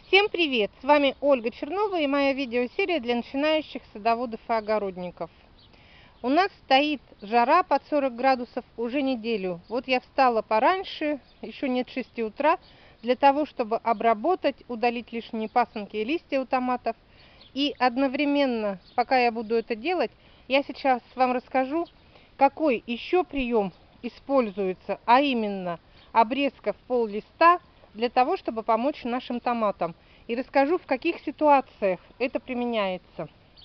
Всем привет! С вами Ольга Чернова и моя видеосерия для начинающих садоводов и огородников. У нас стоит жара под 40 градусов уже неделю. Вот я встала пораньше, еще нет 6 утра, для того, чтобы обработать, удалить лишние пасынки и листья у томатов. И одновременно, пока я буду это делать, я сейчас вам расскажу, какой еще прием используется, а именно обрезка в пол листа, для того, чтобы помочь нашим томатам. И расскажу, в каких ситуациях это применяется.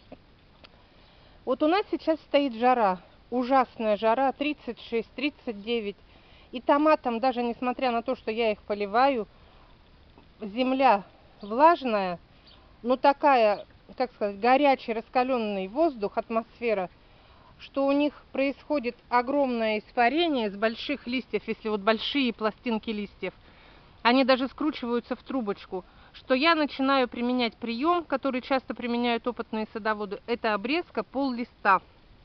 Вот у нас сейчас стоит жара, ужасная жара, 36-39. И томатам, даже несмотря на то, что я их поливаю, земля влажная, но такая, как сказать, горячий, раскаленный воздух, атмосфера, что у них происходит огромное испарение с больших листьев, если вот большие пластинки листьев. Они даже скручиваются в трубочку, что я начинаю применять прием, который часто применяют опытные садоводы. Это обрезка пол листа.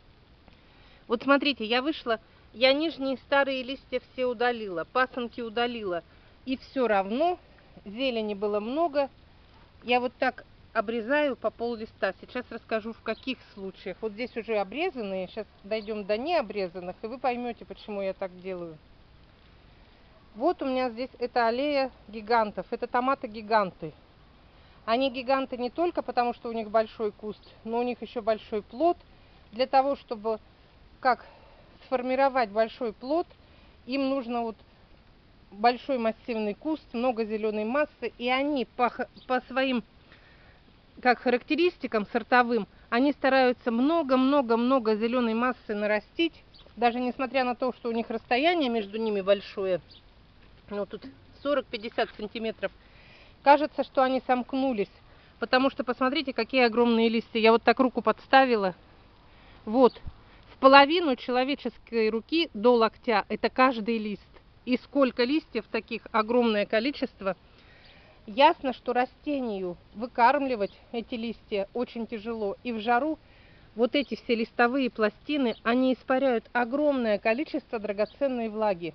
Вот смотрите, я вышла, я нижние старые листья все удалила, пасынки удалила. И все равно зелени было много. Я вот так обрезаю по пол листа. Сейчас расскажу, в каких случаях. Вот здесь уже обрезанные, сейчас дойдем до необрезанных, и вы поймете, почему я так делаю. Вот у меня здесь это аллея гигантов, это томаты-гиганты. Они гиганты не только потому, что у них большой куст, но у них еще большой плод. Для того, чтобы сформировать большой плод, им нужно вот большой массивный куст, много зеленой массы, и они по своим характеристикам сортовым, они стараются много-много-много зеленой массы нарастить, даже несмотря на то, что у них расстояние между ними большое. Ну, тут 40-50 сантиметров. Кажется, что они сомкнулись, потому что посмотрите, какие огромные листья. Я вот так руку подставила. Вот, в половину человеческой руки до локтя это каждый лист. И сколько листьев таких, огромное количество. Ясно, что растению выкармливать эти листья очень тяжело. И в жару вот эти все листовые пластины, они испаряют огромное количество драгоценной влаги.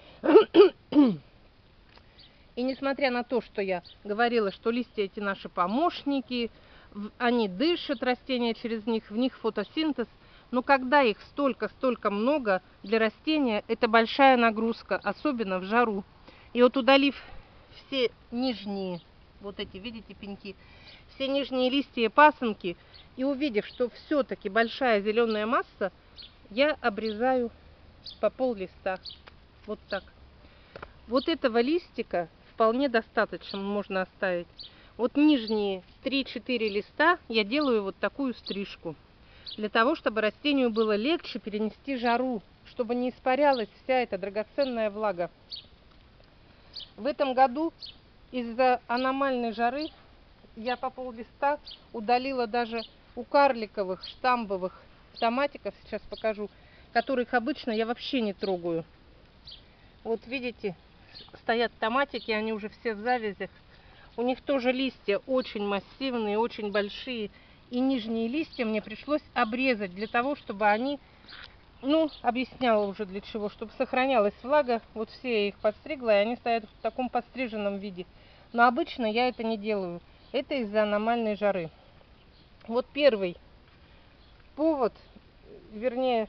И несмотря на то, что я говорила, что листья эти наши помощники, они дышат, растения через них, в них фотосинтез, но когда их столько много, для растения это большая нагрузка, особенно в жару. И вот удалив все нижние, вот эти, видите, пеньки, все нижние листья и пасынки, и увидев, что все-таки большая зеленая масса, я обрезаю по пол листа. Вот так. Вот этого листика вполне достаточно, можно оставить. Вот нижние 3-4 листа я делаю вот такую стрижку. Для того, чтобы растению было легче перенести жару, чтобы не испарялась вся эта драгоценная влага. В этом году из-за аномальной жары я по пол листа удалила даже у карликовых штамбовых томатиков, сейчас покажу, которых обычно я вообще не трогаю. Вот видите, стоят томатики, они уже все в завязях. У них тоже листья очень массивные, очень большие. И нижние листья мне пришлось обрезать для того, чтобы они, объясняла уже для чего, чтобы сохранялась влага. Вот все я их подстригла, и они стоят в таком подстриженном виде. Но обычно я это не делаю. Это из-за аномальной жары. Вот первый повод, вернее,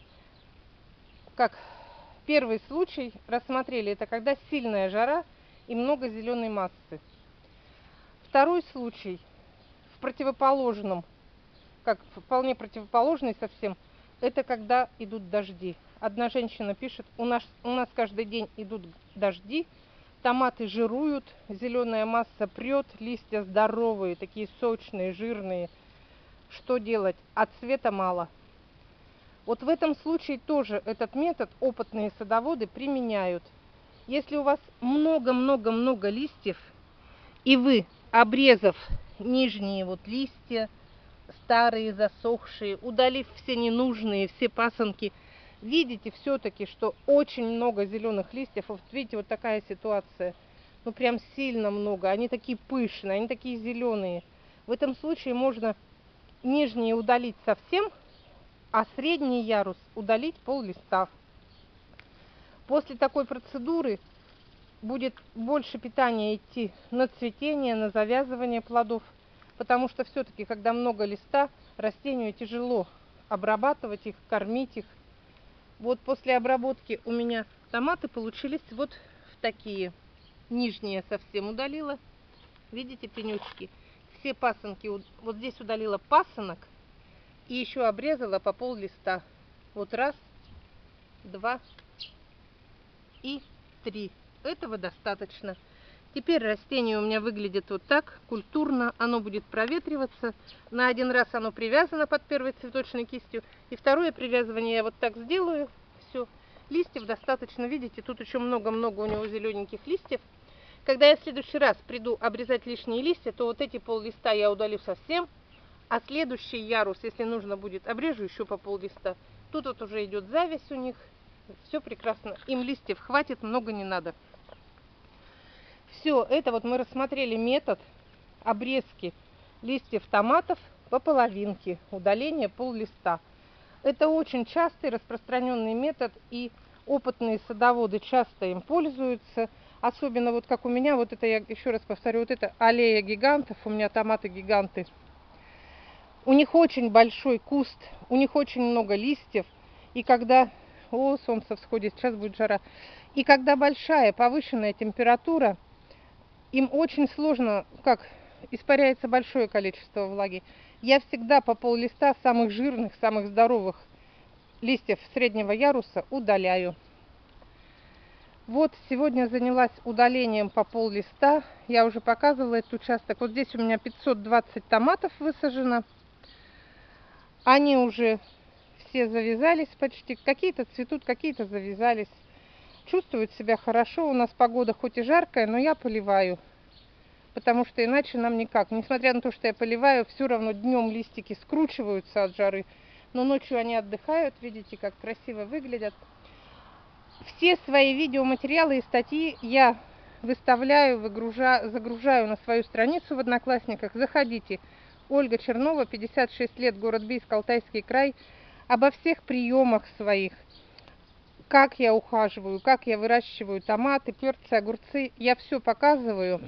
первый случай рассмотрели, это когда сильная жара и много зеленой массы. Второй случай в противоположном, вполне противоположный совсем, это когда идут дожди. Одна женщина пишет, у нас каждый день идут дожди, томаты жируют, зеленая масса прет, листья здоровые, такие сочные, жирные. Что делать? А цвета мало. Вот в этом случае тоже этот метод опытные садоводы применяют. Если у вас много-много-много листьев, и вы, обрезав нижние вот листья, старые, засохшие, удалив все ненужные, все пасынки, видите все-таки, что очень много зеленых листьев. Вот видите, вот такая ситуация. Ну прям сильно много. Они такие пышные, они такие зеленые. В этом случае можно нижние удалить совсем, а средний ярус удалить пол листа. После такой процедуры будет больше питания идти на цветение, на завязывание плодов, потому что все-таки, когда много листа, растению тяжело обрабатывать их, кормить их. Вот после обработки у меня томаты получились вот в такие. Нижние я совсем удалила. Видите, пенечки? Все пасынки. Вот здесь удалила пасынок и еще обрезала по пол листа. Вот раз, два и три. Этого достаточно. Теперь растение у меня выглядит вот так, культурно. Оно будет проветриваться. На один раз оно привязано под первой цветочной кистью. И второе привязывание я вот так сделаю. Все. Листьев достаточно. Видите, тут еще много-много у него зелененьких листьев. Когда я в следующий раз приду обрезать лишние листья, то вот эти пол листа я удалю совсем. А следующий ярус, если нужно будет, обрежу еще по пол листа. Тут вот уже идет зависть у них. Все прекрасно. Им листьев хватит, много не надо. Все, это вот мы рассмотрели метод обрезки листьев томатов по половинке, удаление пол листа. Это очень частый распространенный метод, и опытные садоводы часто им пользуются. Особенно вот как у меня, вот это я еще раз повторю, вот это аллея гигантов, у меня томаты-гиганты. У них очень большой куст, у них очень много листьев, и когда... О, солнце всходит, сейчас будет жара. И когда большая повышенная температура, им очень сложно, испаряется большое количество влаги. Я всегда по пол листа самых жирных, самых здоровых листьев среднего яруса удаляю. Вот сегодня занялась удалением по пол листа. Я уже показывала этот участок. Вот здесь у меня 520 томатов высажено. Они уже все завязались почти. Какие-то цветут, какие-то завязались. Чувствуют себя хорошо. У нас погода хоть и жаркая, но я поливаю. Потому что иначе нам никак. Несмотря на то, что я поливаю, все равно днем листики скручиваются от жары. Но ночью они отдыхают. Видите, как красиво выглядят. Все свои видеоматериалы и статьи я выставляю, загружаю на свою страницу в Одноклассниках. Заходите. Ольга Чернова, 56 лет, город Бийск, Алтайский край. Обо всех приемах своих. Как я ухаживаю, как я выращиваю томаты, перцы, огурцы. Я все показываю.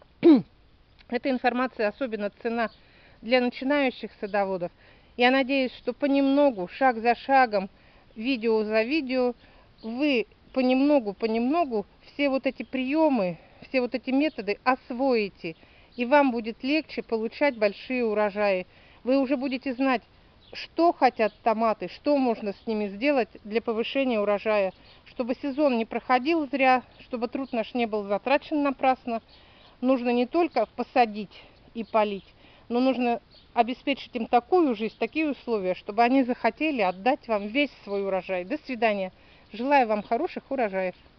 Эта информация особенно ценна для начинающих садоводов. Я надеюсь, что понемногу, шаг за шагом, видео за видео, вы понемногу все вот эти приемы, все вот эти методы освоите. И вам будет легче получать большие урожаи. Вы уже будете знать, что хотят томаты, что можно с ними сделать для повышения урожая, чтобы сезон не проходил зря, чтобы труд наш не был затрачен напрасно. Нужно не только посадить и полить, но нужно обеспечить им такую жизнь, такие условия, чтобы они захотели отдать вам весь свой урожай. До свидания. Желаю вам хороших урожаев.